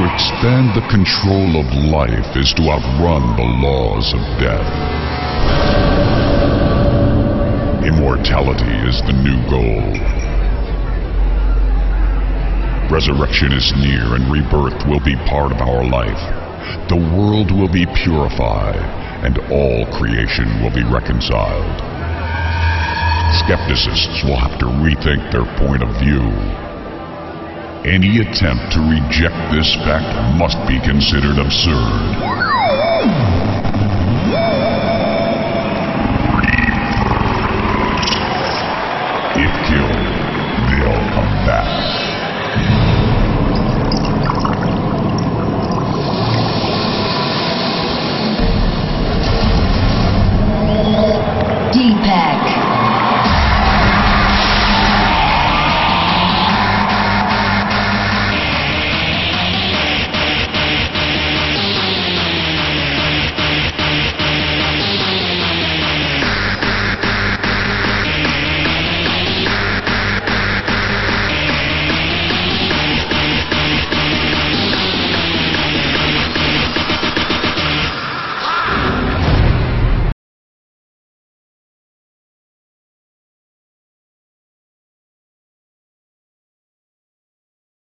expand the control of life is to outrun the laws of death. Immortality is the new goal. Resurrection is near and rebirth will be part of our life. The world will be purified and all creation will be reconciled. Skepticists will have to rethink their point of view. Any attempt to reject this fact must be considered absurd.